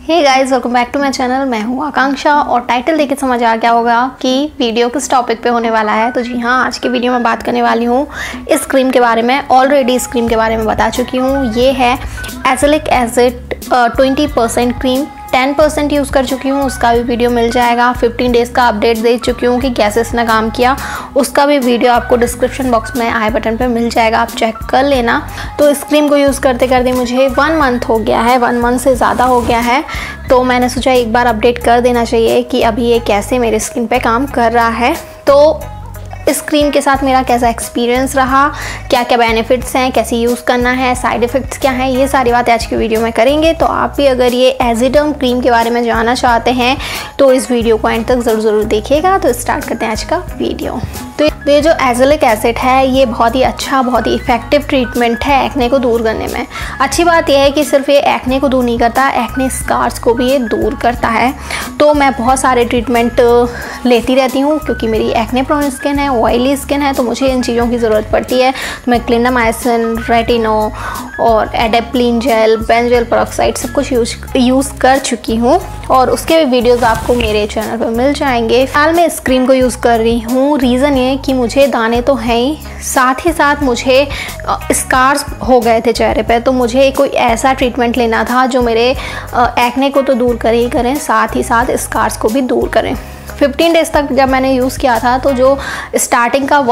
Hey guys, welcome back to my channel. मैं हूँ आकांक्षा और टाइटल देख के समझ आ गया होगा कि वीडियो किस टॉपिक पे होने वाला है। तो जी हाँ, आज की वीडियो में बात करने वाली हूँ इस क्रीम के बारे में। ऑलरेडी इस क्रीम के बारे में बता चुकी हूँ। ये है एज़ेलिक एसिड 20% क्रीम। 10% यूज़ कर चुकी हूँ, उसका भी वीडियो मिल जाएगा। 15 डेज़ का अपडेट दे चुकी हूँ कि कैसे इसने काम किया, उसका भी वीडियो आपको डिस्क्रिप्शन बॉक्स में आई बटन पे मिल जाएगा, आप चेक कर लेना। तो इस क्रीम को यूज़ करते करते मुझे 1 मंथ हो गया है, 1 मंथ से ज़्यादा हो गया है। तो मैंने सोचा एक बार अपडेट कर देना चाहिए कि अभी ये कैसे मेरे स्किन पे काम कर रहा है। तो इस क्रीम के साथ मेरा कैसा एक्सपीरियंस रहा, क्या क्या बेनिफिट्स हैं, कैसे यूज़ करना है, साइड इफ़ेक्ट्स क्या हैं, ये सारी बातें आज की वीडियो में करेंगे। तो आप भी अगर ये एज़िडर्म क्रीम के बारे में जानना चाहते हैं तो इस वीडियो को एंड तक ज़रूर देखिएगा। तो स्टार्ट करते हैं आज का वीडियो। तो ये जो एज़ेलिक एसिड है ये बहुत ही अच्छा, बहुत ही इफ़ेक्टिव ट्रीटमेंट है एक्ने को दूर करने में। अच्छी बात यह है कि सिर्फ ये एक्ने को दूर नहीं करता, एक्ने स्कार्स को भी ये दूर करता है। तो मैं बहुत सारे ट्रीटमेंट लेती रहती हूँ क्योंकि मेरी एक्ने प्रोन स्किन है, ऑयली स्किन है, तो मुझे इन चीज़ों की ज़रूरत पड़ती है। तो मैं क्लिंडामाइसिन, रेटिनो और एडेप्लिन जेल, बेंजोइल पेरोक्साइड सब कुछ यूज़ कर चुकी हूँ और उसके भी वीडियोस आपको मेरे चैनल पर मिल जाएंगे। फिलहाल मैं इस क्रीम को यूज़ कर रही हूँ। रीज़न ये कि मुझे दाने तो हैं ही, साथ ही साथ मुझे स्कार्स हो गए थे चेहरे पे। तो मुझे कोई ऐसा ट्रीटमेंट लेना था जो मेरे एक्ने को तो दूर करे ही करें, साथ ही साथ स्कार्स को भी दूर करें। 15 डेज़ तक जब मैंने यूज़ किया था तो जो स्टार्टिंग का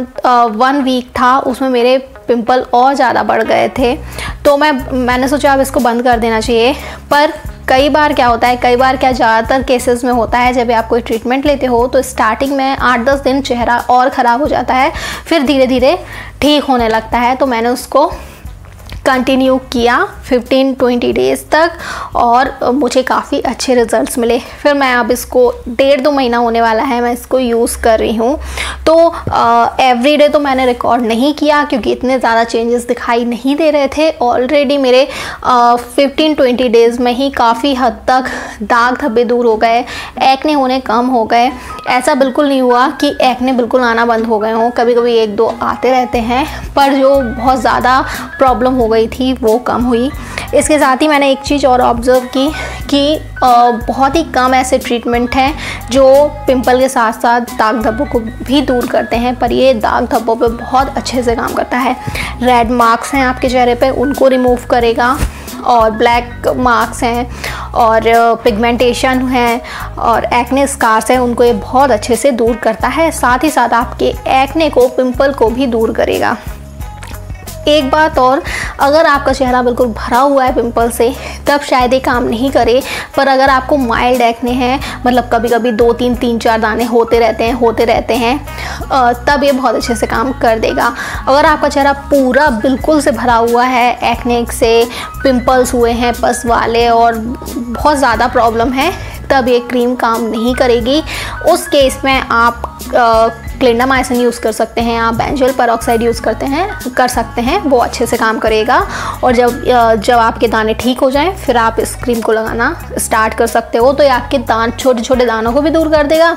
1 वीक था उसमें मेरे पिंपल और ज़्यादा बढ़ गए थे। तो मैंने सोचा अब इसको बंद कर देना चाहिए। पर कई बार क्या होता है, क्या ज़्यादातर केसेस में होता है, जब आप कोई ट्रीटमेंट लेते हो तो स्टार्टिंग में 8-10 दिन चेहरा और ख़राब हो जाता है, फिर धीरे धीरे ठीक होने लगता है। तो मैंने उसको कंटिन्यू किया 15-20 डेज़ तक और मुझे काफ़ी अच्छे रिज़ल्ट्स मिले। फिर मैं अब इसको 1.5-2 महीना होने वाला है मैं इसको यूज़ कर रही हूँ। तो एवरीडे तो मैंने रिकॉर्ड नहीं किया क्योंकि इतने ज़्यादा चेंजेस दिखाई नहीं दे रहे थे। ऑलरेडी मेरे 15-20 डेज़ में ही काफ़ी हद तक दाग धब्बे दूर हो गए, एक्ने होने कम हो गए। ऐसा बिल्कुल नहीं हुआ कि एक्ने बिल्कुल आना बंद हो गए हों, कभी कभी 1-2 आते रहते हैं, पर जो बहुत ज़्यादा प्रॉब्लम हो गई थी वो कम हुई। इसके साथ ही मैंने एक चीज़ और ऑब्ज़र्व की कि बहुत ही कम ऐसे ट्रीटमेंट हैं जो पिंपल के साथ साथ दाग धब्बों को भी दूर करते हैं, पर ये दाग धब्बों पे बहुत अच्छे से काम करता है। रेड मार्क्स हैं आपके चेहरे पे, उनको रिमूव करेगा, और ब्लैक मार्क्स हैं और पिगमेंटेशन है और एक्ने स्कार्स हैं, उनको ये बहुत अच्छे से दूर करता है। साथ ही साथ आपके एक्ने को, पिंपल को भी दूर करेगा। एक बात और, अगर आपका चेहरा बिल्कुल भरा हुआ है पिंपल से तब शायद ये काम नहीं करे, पर अगर आपको माइल्ड एक्ने है, मतलब कभी कभी 2-3, 3-4 दाने होते रहते हैं तब ये बहुत अच्छे से काम कर देगा। अगर आपका चेहरा पूरा बिल्कुल से भरा हुआ है, एक्ने से पिंपल्स हुए हैं पस वाले और बहुत ज़्यादा प्रॉब्लम है, तब ये क्रीम काम नहीं करेगी। उस केस में आप क्लिंडामाइसिन यूज़ कर सकते हैं, आप बेंजोइल पेरोक्साइड यूज़ कर सकते हैं, वो अच्छे से काम करेगा। और जब आपके दाने ठीक हो जाएं फिर आप इस क्रीम को लगाना स्टार्ट कर सकते हो। तो ये आपके छोटे छोटे दानों को भी दूर कर देगा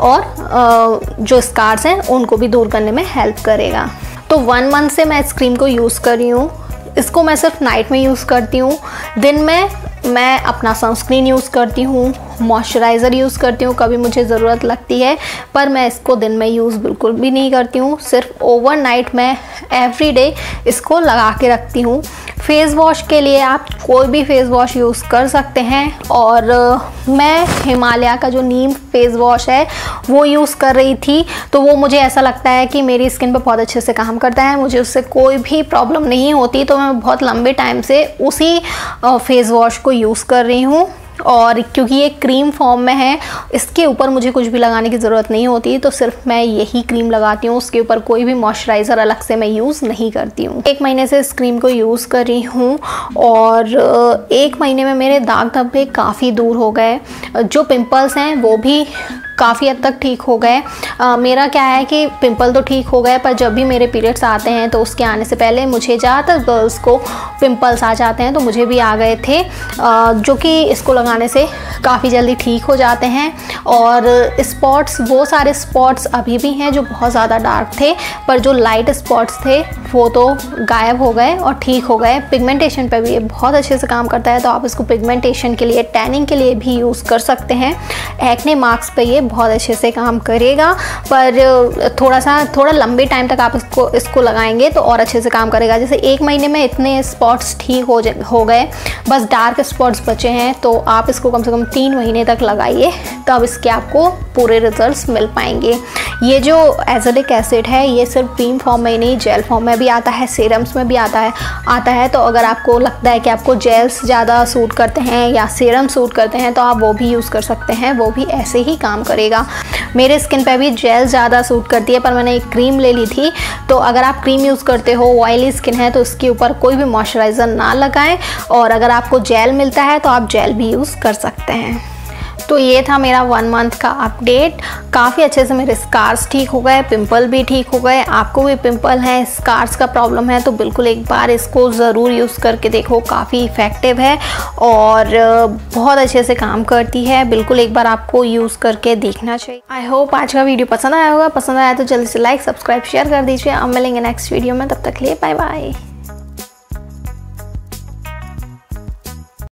और जो स्कार्स हैं उनको भी दूर करने में हेल्प करेगा। तो 1 मंथ से मैं इस क्रीम को यूज़ कर रही हूँ। इसको मैं सिर्फ नाइट में यूज़ करती हूँ। दिन में मैं अपना सनस्क्रीन यूज़ करती हूँ, मॉइस्चराइज़र यूज़ करती हूँ कभी मुझे ज़रूरत लगती है, पर मैं इसको दिन में यूज़ बिल्कुल भी नहीं करती हूँ। सिर्फ ओवरनाइट मैं एवरीडे इसको लगा के रखती हूँ। फेस वॉश के लिए आप कोई भी फेस वॉश यूज़ कर सकते हैं और मैं हिमालय का जो नीम फेस वॉश है वो यूज़ कर रही थी। तो वो मुझे ऐसा लगता है कि मेरी स्किन पे बहुत अच्छे से काम करता है, मुझे उससे कोई भी प्रॉब्लम नहीं होती। तो मैं बहुत लंबे टाइम से उसी फेस वॉश को यूज़ कर रही हूँ। और क्योंकि ये क्रीम फॉर्म में है, इसके ऊपर मुझे कुछ भी लगाने की ज़रूरत नहीं होती, तो सिर्फ मैं यही क्रीम लगाती हूँ। उसके ऊपर कोई भी मॉइस्चराइज़र अलग से मैं यूज़ नहीं करती हूँ। 1 महीने से इस क्रीम को यूज़ कर रही हूँ और 1 महीने में मेरे दाग धब्बे काफ़ी दूर हो गए, जो पिंपल्स हैं वो भी काफ़ी हद तक ठीक हो गए। मेरा क्या है कि पिंपल तो ठीक हो गए, पर जब भी मेरे पीरियड्स आते हैं तो उसके आने से पहले मुझे ज़्यादातर गर्ल्स को पिंपल्स आ जाते हैं, तो मुझे भी आ गए थे, जो कि इसको लगाने से काफ़ी जल्दी ठीक हो जाते हैं। और स्पॉट्स, वो सारे स्पॉट्स अभी भी हैं जो बहुत ज़्यादा डार्क थे, पर जो लाइट स्पॉट्स थे वो तो गायब हो गए और ठीक हो गए। पिगमेंटेशन पे भी ये बहुत अच्छे से काम करता है, तो आप इसको पिगमेंटेशन के लिए, टैनिंग के लिए भी यूज़ कर सकते हैं। एक्ने मार्क्स पे ये बहुत अच्छे से काम करेगा, पर थोड़ा लंबे टाइम तक आप इसको लगाएंगे तो और अच्छे से काम करेगा। जैसे 1 महीने में इतने स्पॉट्स ठीक हो गए, बस डार्क स्पॉट्स बचे हैं, तो आप इसको कम से कम 3 महीने तक लगाइए, तब इसके आपको पूरे रिजल्ट्स मिल पाएंगे। ये जो एज़ोलिक एसिड है ये सिर्फ क्रीम फॉर्म में ही नहीं, जेल फॉर्म में भी आता है, सीरम्स में भी आता है। तो अगर आपको लगता है कि आपको जेल्स ज़्यादा सूट करते हैं या सीरम सूट करते हैं तो आप वो भी यूज़ कर सकते हैं, वो भी ऐसे ही काम करेगा। मेरे स्किन पे भी जेल ज़्यादा सूट करती है, पर मैंने एक क्रीम ले ली थी। तो अगर आप क्रीम यूज़ करते हो, ऑयली स्किन है, तो उसके ऊपर कोई भी मॉइस्चराइज़र ना लगाएं, और अगर आपको जेल मिलता है तो आप जेल भी यूज़ कर सकते हैं। तो ये था मेरा 1 मंथ का अपडेट। काफ़ी अच्छे से मेरे स्कार्स ठीक हो गए, पिंपल भी ठीक हो गए। आपको भी पिंपल है, स्कार्स का प्रॉब्लम है, तो बिल्कुल एक बार इसको ज़रूर यूज़ करके देखो, काफ़ी इफ़ेक्टिव है और बहुत अच्छे से काम करती है। बिल्कुल एक बार आपको यूज़ करके देखना चाहिए। आई होप आज का वीडियो पसंद आया होगा। पसंद आया तो जल्दी से लाइक, सब्सक्राइब, शेयर कर दीजिए। अब मिलेंगे नेक्स्ट वीडियो में, तब तक के लिए बाय बाय।